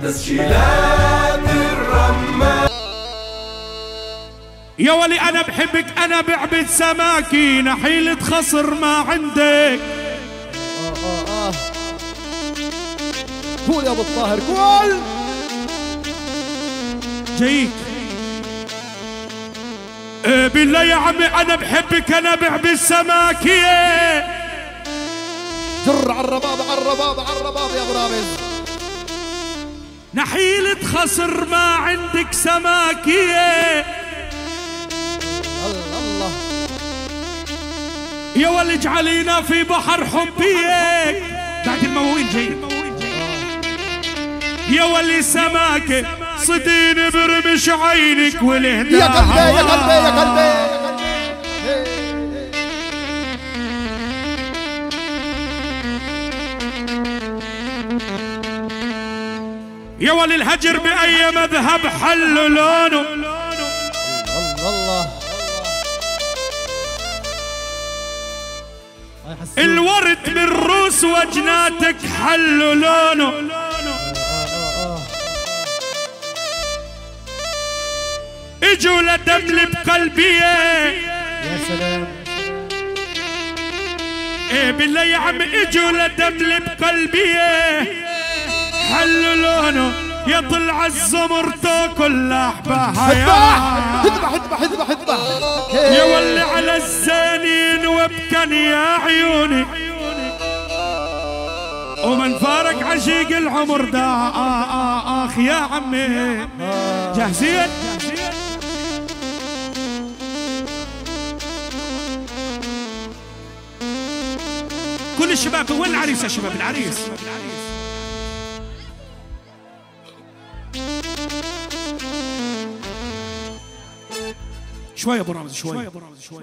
تسجيلات الرمان. يا ولي أنا بحبك أنا بعبد سماكين حيلة خصر ما عندك. قول يا ابو الطاهر قول. جيك بالله يا عمي أنا بحبك أنا بعبد سماكين. جر على الرباب على الرباب على الرباب يا ابو رامز. نحيلة خصر ما عندك سماكية. الله يا ولي اجعلينا في بحر حبيك. بعد المواويل جاي يا ولي سماكة صدين برمش عينك والهداء. يا قلبي يا قلبي يا قلبي. يا ولي الهجر بأي مذهب حل لونه. الله الورد من روس وجناتك حل لونه. اجوا لدمل بقلبي. يا سلام. ايه بالله يا عم اجوا لدمل بقلبي حل لونه. يطلع الزمر تاكل لحبها اذبح اذبح اذبح اذبح. يا ولي على الزانين وابكن يا عيوني. ومن فارق عشيق العمر دا اخ يا عمي. جاهزين؟ كل الشباب وين العريس يا شباب؟ العريس شوي يا ابو رامز شوي. يا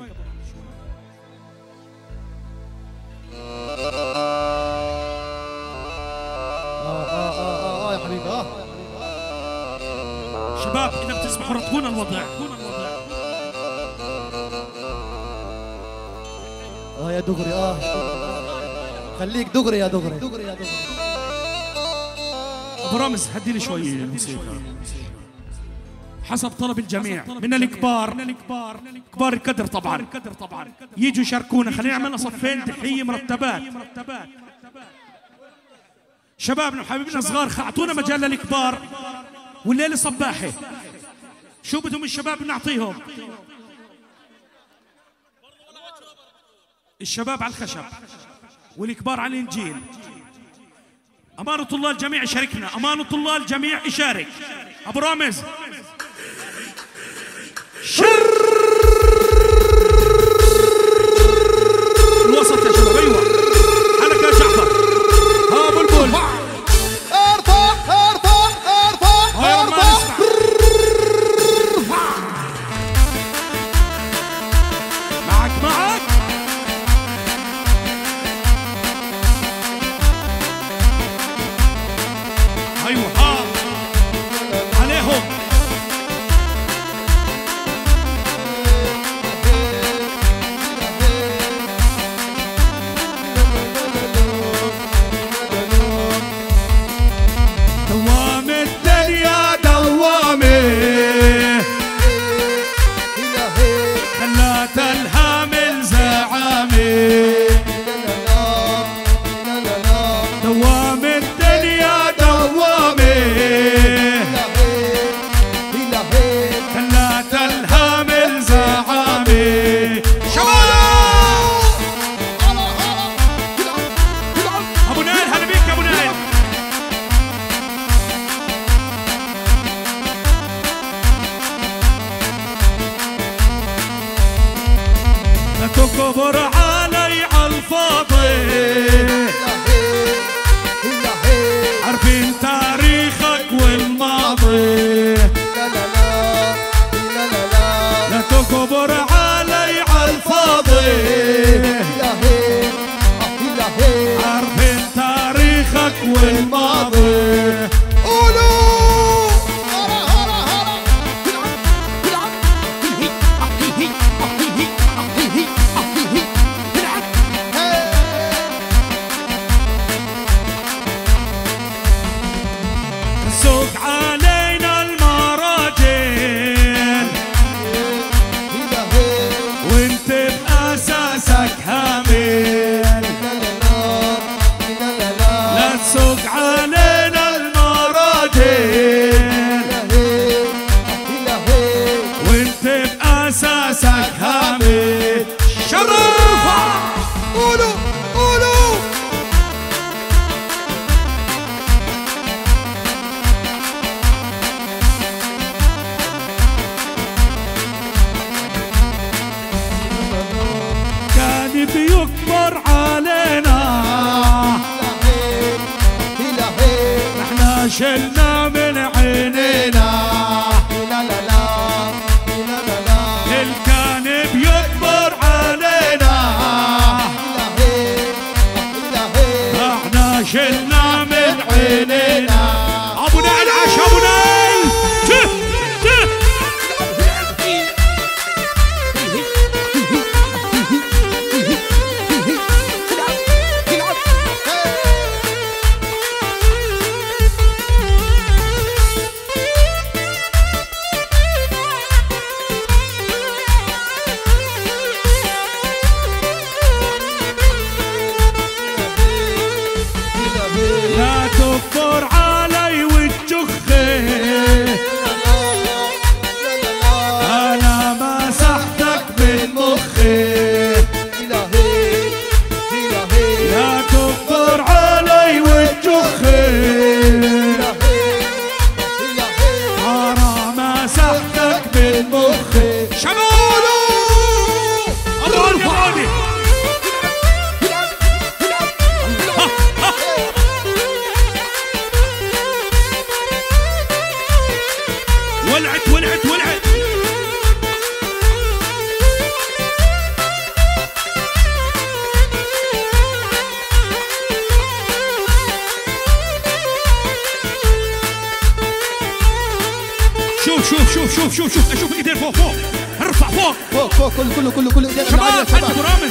حبيبي. شباب اذا بتسمحوا رتبونا الوضع. يا دغري خليك دغري يا دغري دغري يا دغري. ابو رامز هدي لي شوي الموسيقى حسب طلب الجميع من الكبار كبار القدر طبعا يجوا يشاركونا. خلينا نعمل صفين تحيه مرتبات. شبابنا وحبيبنا صغار اعطونا مجال للكبار والليله صباحي. شو بدهم الشباب نعطيهم؟ الشباب على الخشب والكبار على الانجيل. امانه الله الجميع يشاركنا. امانه الله الجميع يشارك. ابو رامز الوسط يا شباب. ايوه حلك يا جعفر. ها بلبل ارفع ارفع ارفع ارفع. معك ايوه ها عليهم. دوام الدنيا دوامي خلات الهامل زعامي. دوام الدنيا دوامي خلات الهامل زعامي. ابو نايل هلا بيك يا ابو نايل. لا تكبر علي عالفاضي. عارفين تاريخك والماضي. لا تكبر علي عالفاضي. عارفين تاريخك والماضي. سوق علينا المراجل وانت بأساسك هامل، لا تسوق علينا المراجل وانت بأساسك هامل. شرف قولوا قولوا كان بيكبر علينا نحنا شلنا من عينينا، اللي كان بيكبر علينا احنا شلنا من عينينا. ابو نعل عاش ابو نعل لا تكبر علي وتجخي، انا مسحتك من مخي. لا تكبر علي وتجخي، انا مسحتك من مخي. شمالو ابوني ابوني ولعت ولعت ولعت. شوف شوف شوف شوف شوف شوف اشوف ايدين فوق فوق، ارفع فوق فوق فوق كله ايدينا شباب. عالية عندكم رامز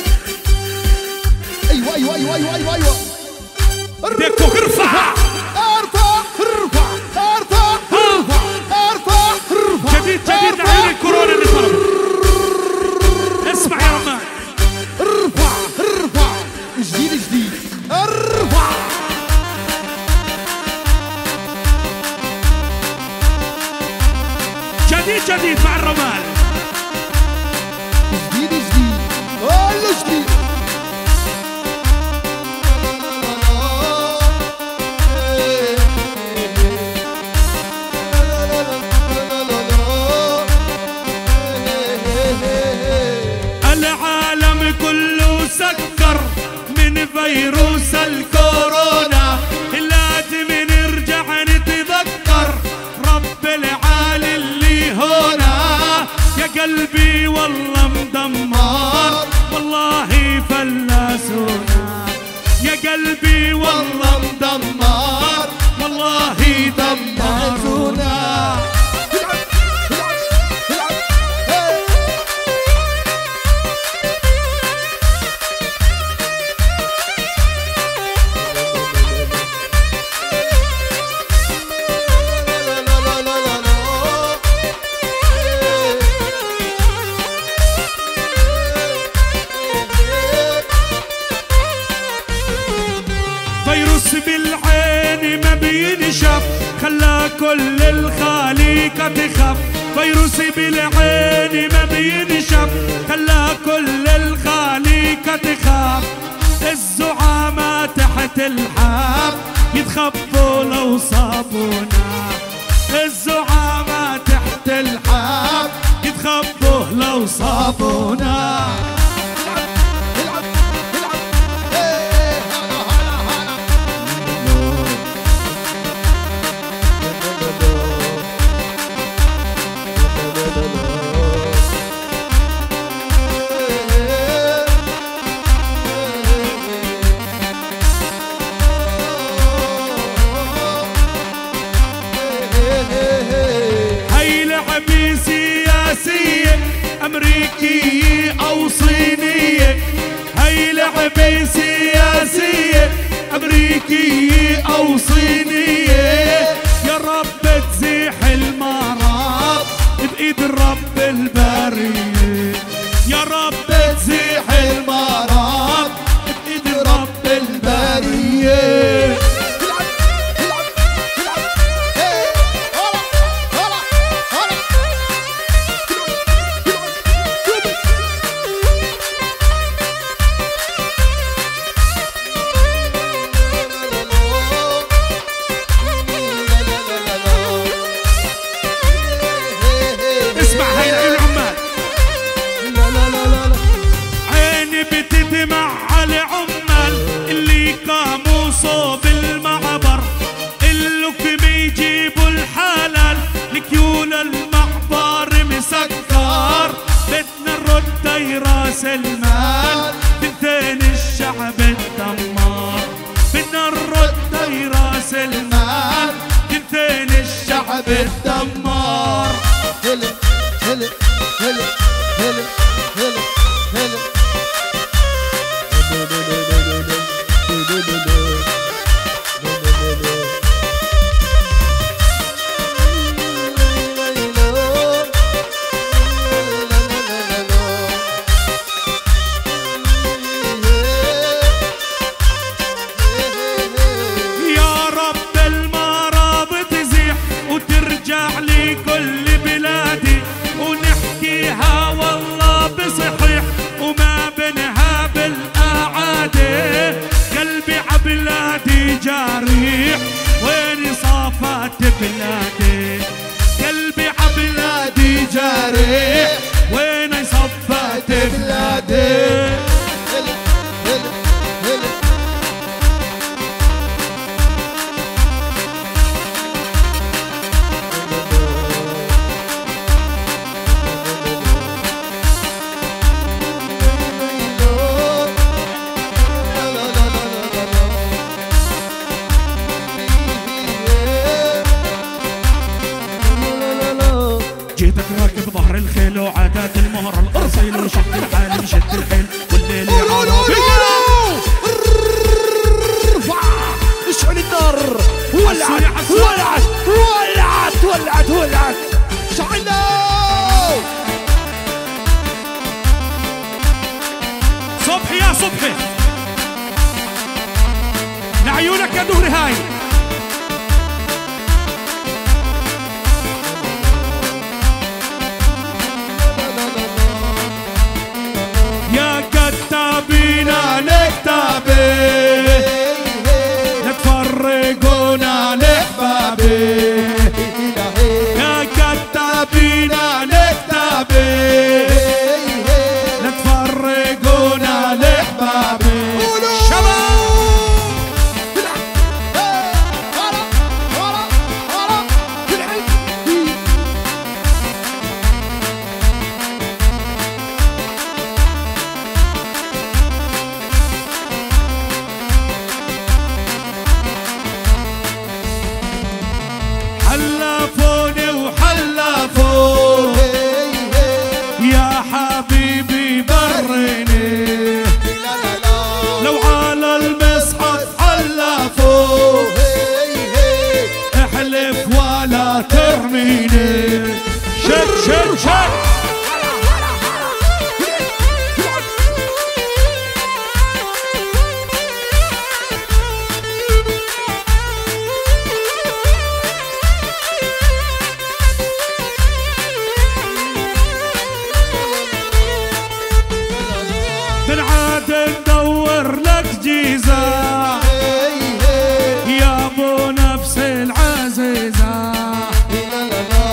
ايوه ايوه ايوه ايوه ايوه ايوه ايديك فوق، ارفع ارفع ارفع ارفع ارفع ارفع ارفع. جديد جديد لعين الكورونا اللي طلبوا. اسمع يا رمان ارفع ارفع جديد جديد ارفع. جديد جديد مع الرمال. جديد جديد كله جديد. العالم كله سكر من فيروس الكورونا، لازم نرجع نتذكر رب العالي اللي هنا. يا قلبي والله مدمر والله فلاسونا، يا قلبي والله مدمر والله دمرونا. فيروس بالعين ما بينشاف خلى كل الخليقة تخاف. فيروس بالعين ما بينشاف خلى كل الخليقة تخاف. الزعامة تحت الحاف يتخبوا لو صابونا، الزعامة تحت الحاف يتخبوا لو صابونا. أمريكية أو صينية، هي لعبة سياسية أمريكية أو صينية. راس المال تنتين الشعب الدمار بدنا نرد راس المال تنتين الشعب الدمار هلا هلا هلا هلا هلا هلا جاريح وين صافات بلادي قلبي عبلادي جاريح وين صفات بلادي جيتك راكب ظهر الخيل وعادات المهر الأصيل وشد الحال مشد الحيل والليل يعرف اشعل النار ولعت ولعت ولعت ولعت ولعت شعلنا صبحي يا صبحي لعيونك يا دهري هاي يا كتابينا نكتابي نتفرقونا لحبابي يا كتابينا نكتابي نتفرقونا لحبابي حلفوني وحلفوا يا حبيبي برني لو على المصحف حلفوا احلف ولا ترميني شد شد شد بنعاد ندور لك جيزة يا ابو نفس العزيزة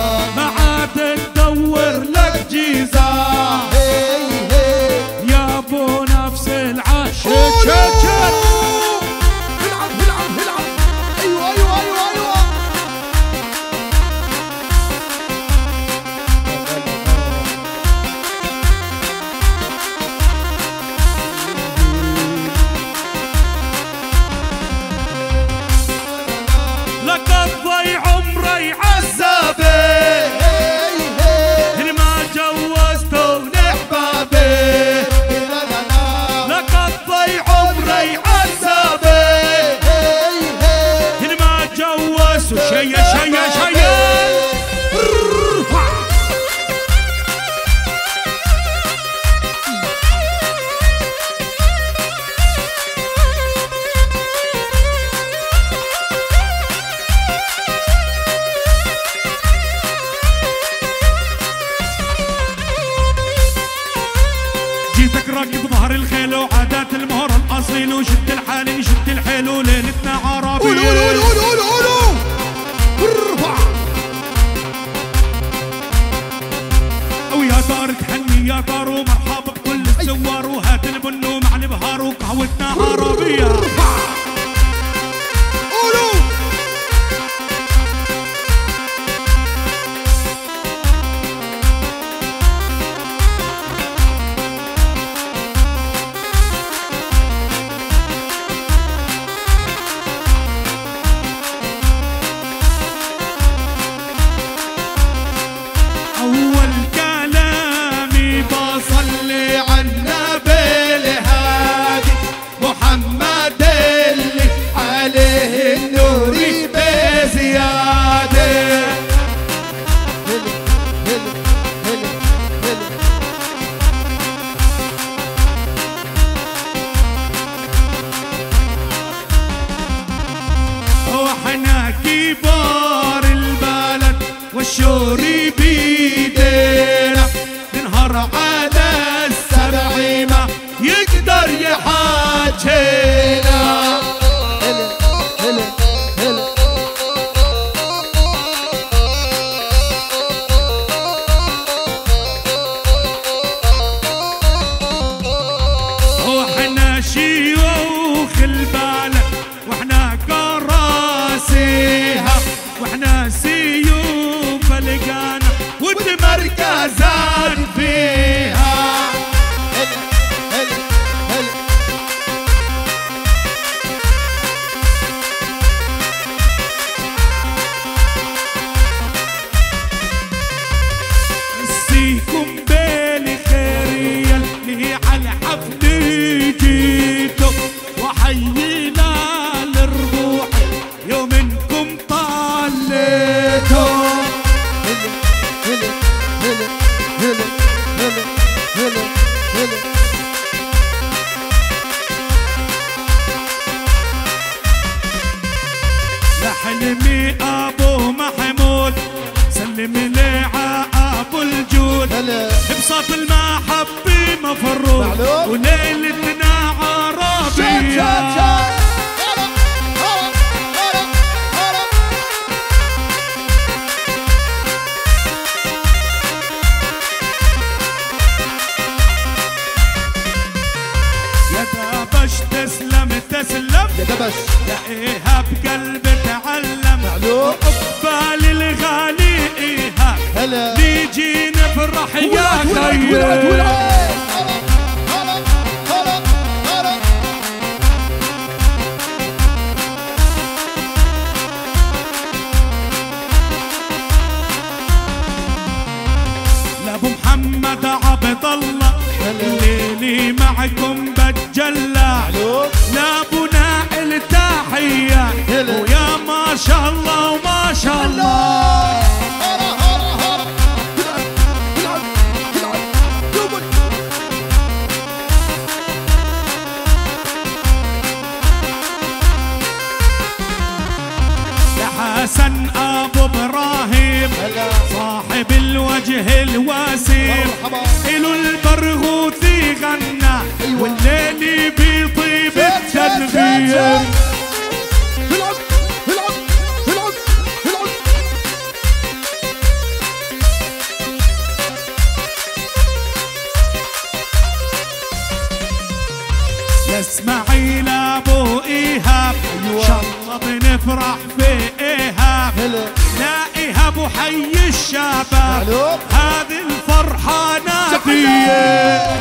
واحنا كبار البلد والشوري بيدينا ننهر على السبع ما يقدر يحاجينا. هلا هلا هلا واحنا شيوخ البلد واحنا كراسيها واحنا سيوف لقانا وتمركزان فيها. هلا هلا هلا نسيكم بالي خيرية اللي على حفل جيتو وحيينا للروح يومنكم طليتو. هلا هلا هلا هلا هلا هلا هلا لحلمي ابو محمود سلم لي ع ابو الجود هلا بساط المحبة مفروض معلوم. وليلتنا عربية. يا دبش تسلم تسلم يا دبش يا ايهاب قلبي تعلم معلوم. قبال الغالي ايهاب هلا نيجي نفرح يا ولعت خير. ولعت ولعت هلا هلا هلا لابو محمد عبد الله الليلي معكم بتجلى معلوم. لابو نائل تحية هلا. ويا ما شاء الله وما شاء الله. يا حسن ابو ابراهيم صاحب الوجه الوسيم إلو البرغوثي غنى والليل بيطيب التنغيم. اسماعيل ابو ايهاب ان شاء الله بنفرح في ايهاب. لا ايهاب وحي الشباب هذه الفرحه ناديه.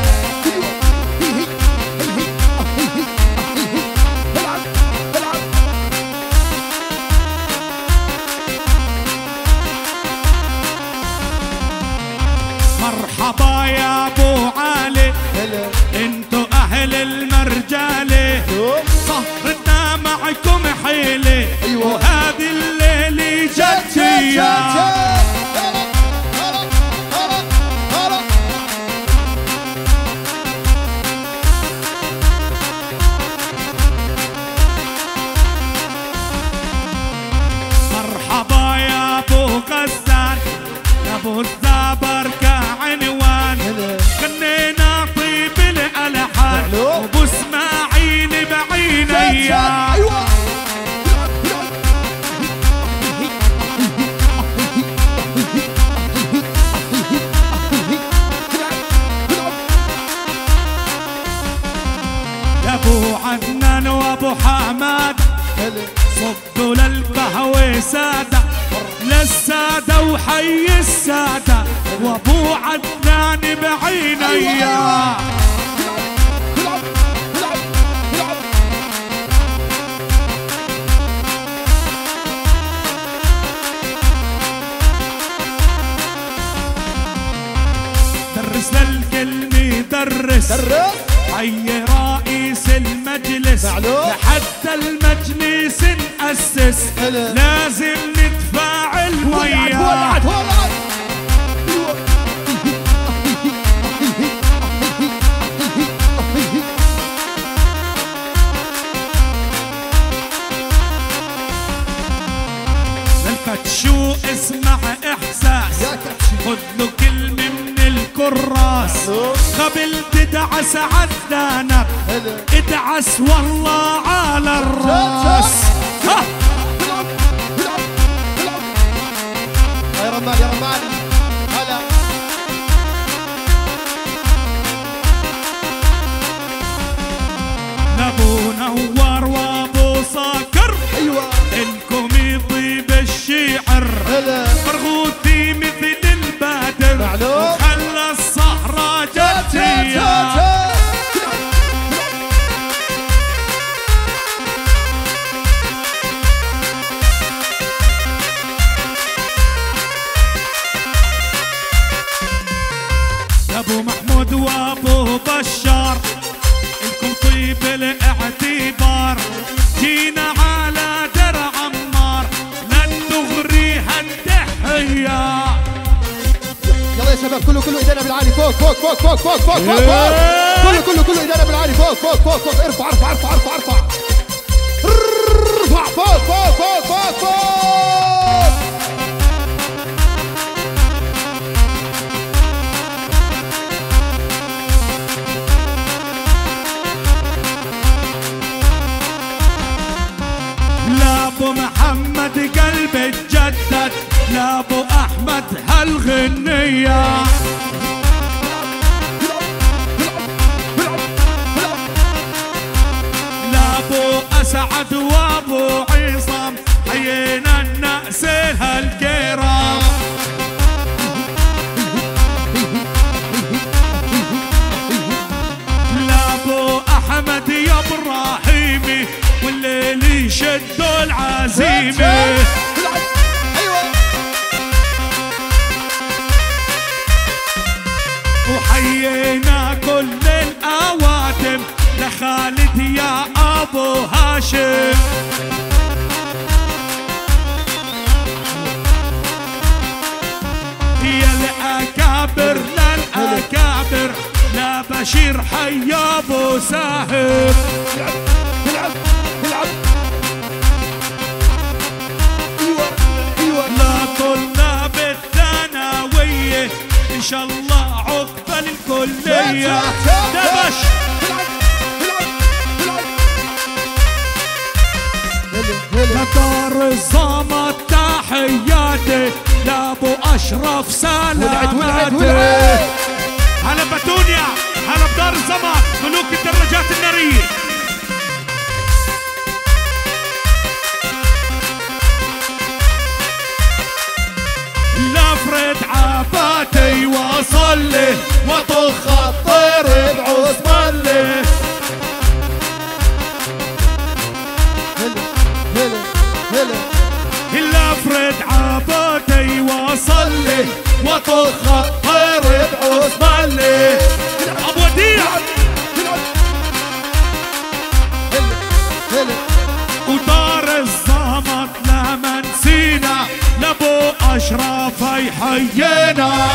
مرحبا يا ابو علي انتو اهل المرجالة صهرتنا معكم حيلة وهذه الليلة جدية. مرحبا يا ابو غسان يا ابو الزابر كعنوان غنينا طيب الالحان وابو اسماعيل بعينيا. يا ابو عدنان وابو حماد صبوا للقهوة سادة للسادة وحي السادة وابو عدنان بعينيا. درس للكلمة درس حي رئيس المجلس لحتى المجلس نأسس لازم ندفع المية. كاتشو اسمع احساس، خذ له كلمة من الكراس، قبل تدعس عالذنب ادعس والله على الراس. يا رمال يا رمال هلا. لابو نوار وابو صقر، ايوه الكم يطيب الشعر، مرغوثي مثل البدر وخلى الصحراء جتية. ابو محمود وابو بشار، الكم طيب الاعتبار، جينا على درع عمار للدغري هالتحية. يلا يا شباب كله ايدينا بالعالي فوق فوق فوق فوق فوق فوق فوق كله ايدينا بالعالي فوق فوق فوق فوق. ارفع ارفع ارفع ارفع ارفع ارفع فوق فوق فوق فوق فوق. لابو محمد قلب اتجدد، لابو احمد هالغنية، لابو اسعد وابو عصام، حيينا الناس هالكرام. لابو احمد يا ابراهيمي، والليل يشدوا العزيمة. وحيينا كل الأوادم لخالد يا أبو هاشم. يا الأكابر للأكابر، لا بشير حي أبو ساهر. لا طلاب الثانوية إن شاء الله عقبال الكلية. دبش لدار الزمط تحياتي، لابو أشرف سلاماتي. هلا بتونيا، هلا بدار الزمط ملوك الدراجات النارية. لافرد عباتي واصلي وطخ الطير بعصملي. لافرد عباتي واصلي وطخ الطير بعصملي. ابو وديع ودار الزمط لما نسينا، لابو اشرف يحيينا.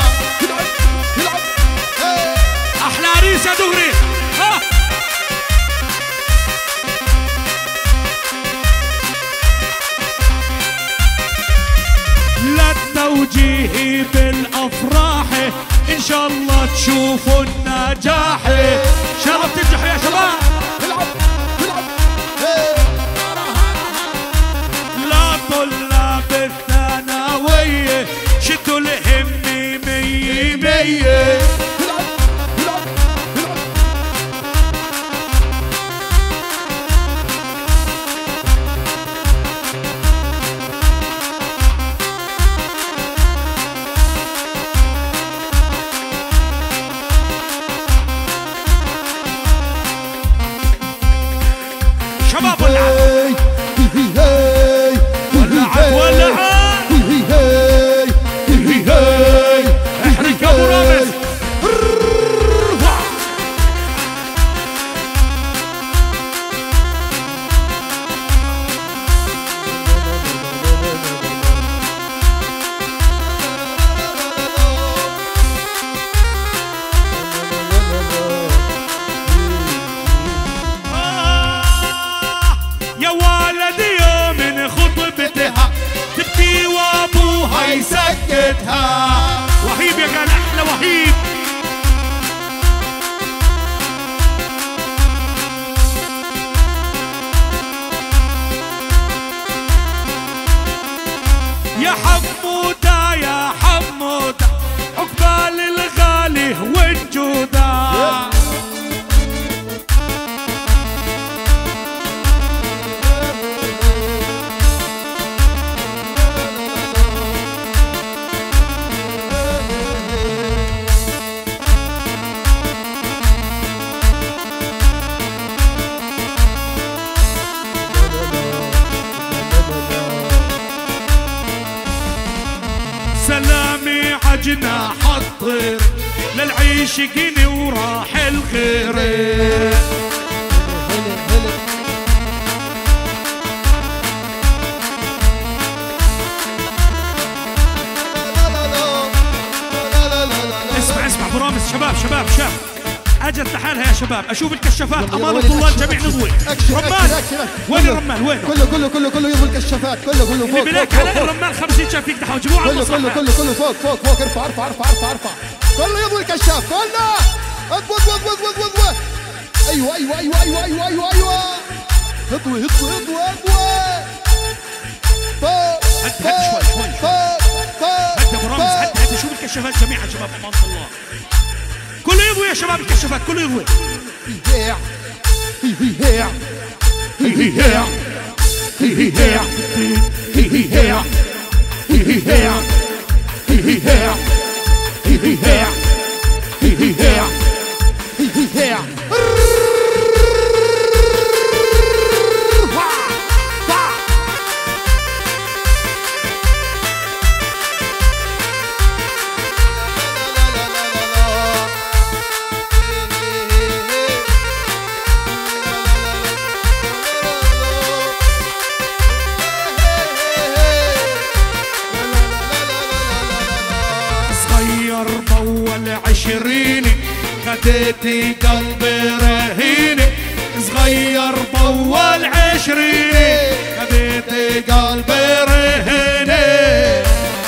احلى عريس يا دغري. للتوجيه بالافراح ان شاء الله تشوفوا النجاح. شرف تنجحوا يا شباب. لا طلاب الثانوية شدوا الهمي مية مية. شباب ولعت ولعت ولعت. احرق ابو رامز يا حمودة يا حمودة عقبال الغالي والجودة. سلامي عجناح الطير للعيش قني وراح الغير. اسمع ابو رامز. شباب اجل تعال يا شباب اشوف الكشافات. امانة الله الجميع نضوي. رمان وين الرمان؟ وين كله يضوي الكشافات. كله فوق اللي بلاك على الرمان 50 شافيك دحوا جيبوه على المصلحة. كله فوق. ارفع. كله يضوي الكشاف. كله اضوى. ايوه اضوي. فوق. هد شوي. هد ابو رامز هد شوف الكشافات جميعا شباب. امانة الله كله يضوي يا شباب. الكشافات كله يضوي. عشريني خديتي قلبي رهيني. صغير بول عشريني خديتي قلبي رهيني.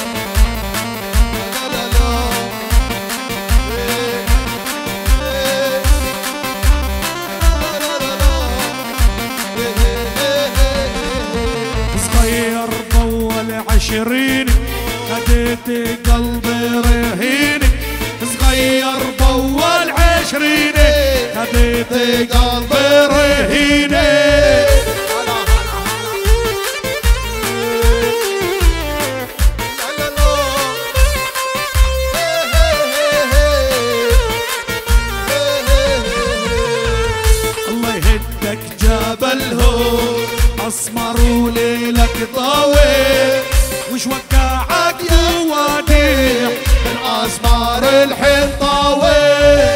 صغير بول عشريني خديتي قلبي رهيني. صغير بول عشريني خديتي قلبي رهيني. الله يهدك جبل هو اسمر وليلك طويل. وش وقعك يا وديع الاسمار الحنطاوي.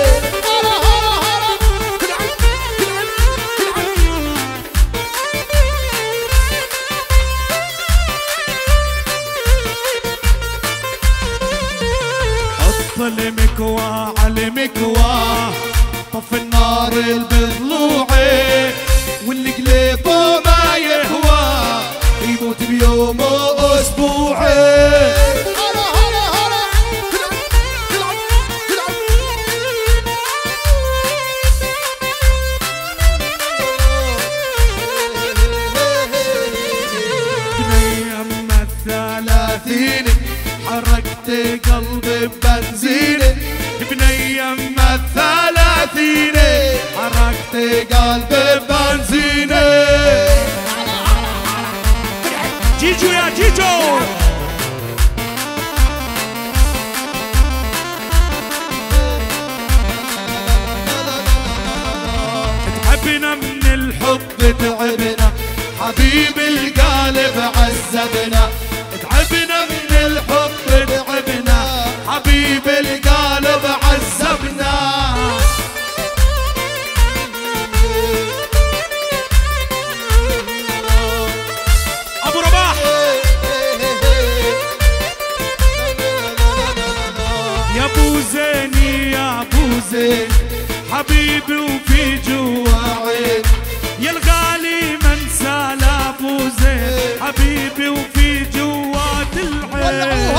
حط المكوى على المكوى طف النار بضلوعي. واللي قلبه ما يهوى يموت بيوم واسبوعي. حركت قلبي ببنزيني بنيم الثلاثيني. حركت قلبي ببنزيني. جيجو يا جيجو. تعبنا من الحب تعبنا حبيب القلب عذبنا. تعبنا من الحب تعبنا حبيب القلب عذبنا. ابو رباح يا ابو زيني يا ابو زين حبيبي وفي جوا عين. يا الغالي من سال ابو زين حبيبي وفي جوات العين.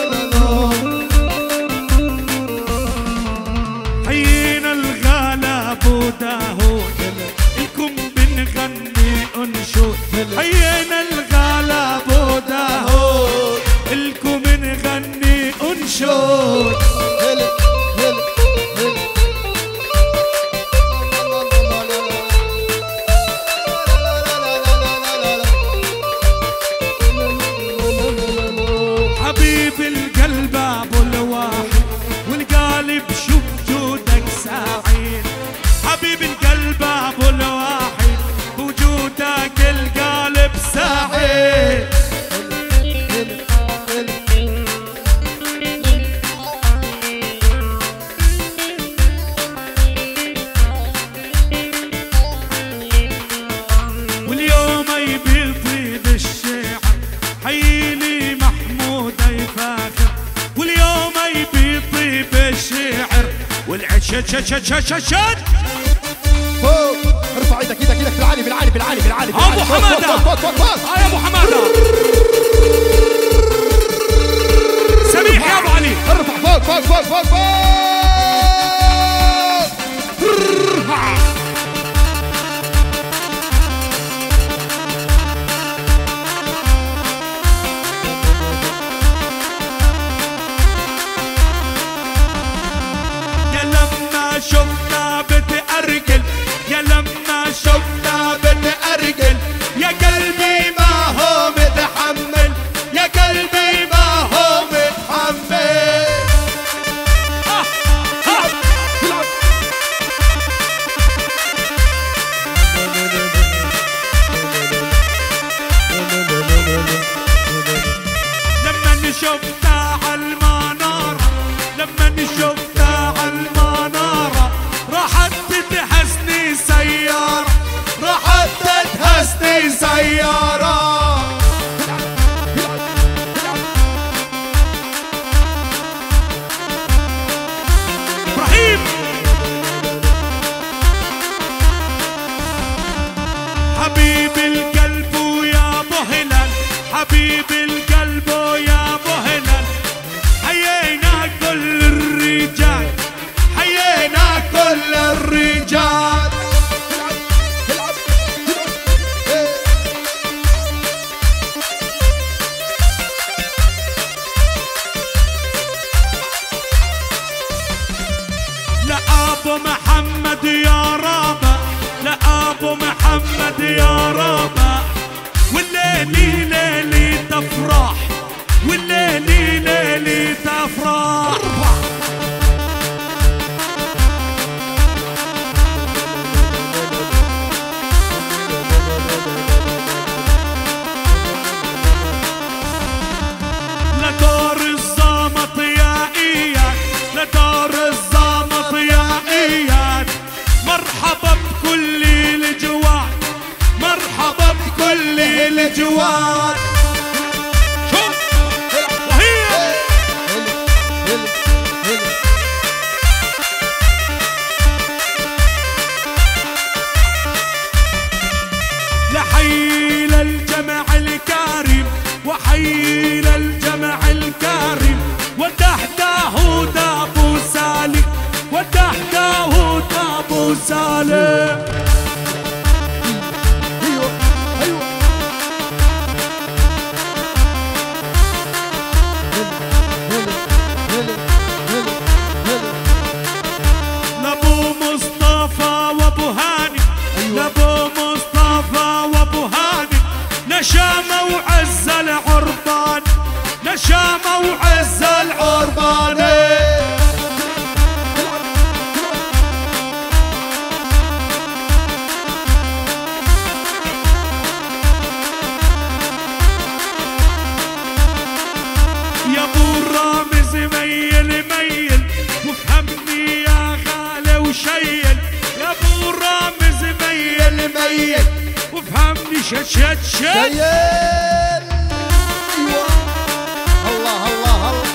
حيينا الغلا وداهود الكم بنغني انشود حيينا الغلا وداهود الكم بنغني انشود حبيب القلب ابو الواحد والقالب شوف جودك سعيد حبيب القلب ابو الواحد بوجودك القالب سعيد واليوم يبيض الشعر حييني محمود يفاخر واليوم يبيض بالشعر والعشد شد شد شد شد شد فوق ارفع ايدك ايدك بالعالي بالعالي بالعالي بالعالي ابو حماده يا ابو حماده سميح يا ابو علي ارفع فوق فوق فوق فوق فوق يا لما شفنا بتأرجل يا لما شفنا بتأرجل يا قلبي ما هو متحمل يا قلبي ما هو متحمل لما نشوفنا عالمنارة لما نشوفنا عالمنارة راحت تتهزني سيارة راحت تتهزني سيارة ابراهيم حبيب القلب ويا ابو هلال حبيب القلب ويا ابو هلال حيينا كل الرجال حيينا كل الرجال لا ابو محمد يا رابع لا ابو محمد يا رابع والليلي ليلي تفرح والليلي ليلي تفرح لدار الزامط يا اياد لدار الزامط يا اياد مرحبا بكل الجواد مرحبا بكل الجواد شوف وهي لحي للجمع الكريم وحي للجمع الكريم ودح داود ابو سالم ودح داود ابو سالم لابو مصطفى وابو هاني لابو مصطفى وابو هاني نشامة وعز العربان نشامة وعز العربان يا ابو رامز ميل ميل وفهمني يا غالي وشيل يا ابو رامز ميل ميل وفهمني شد شد شد الله الله الله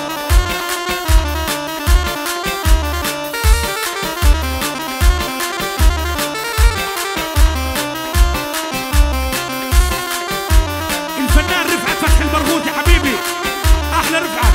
الفنان رفعت فتحي البرغوثي يا حبيبي احلى رفعت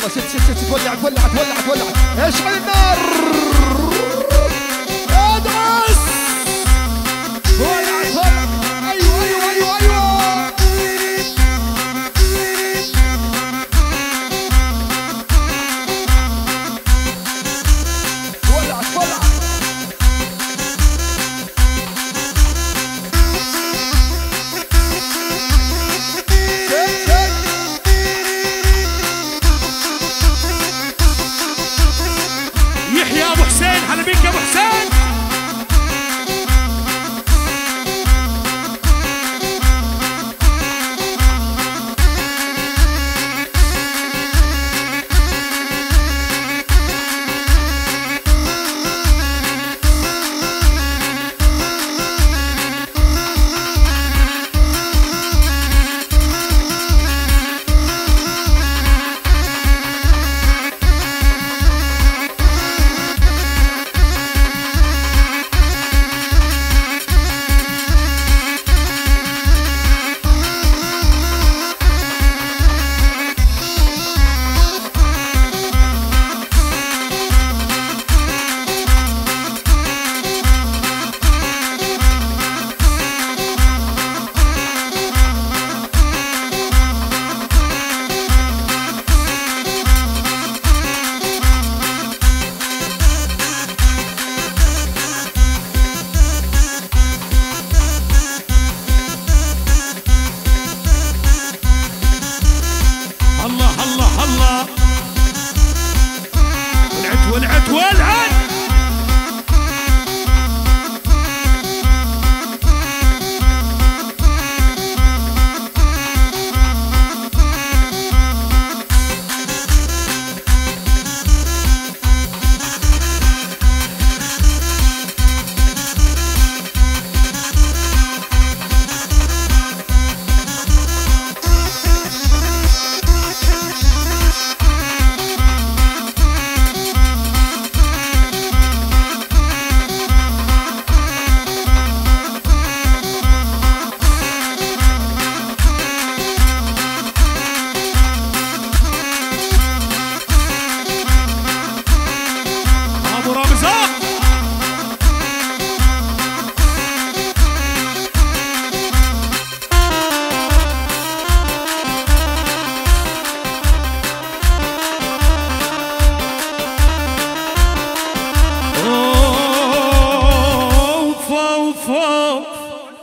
يلا ست ست ست ولع ولع ولع ولع اشعل النار.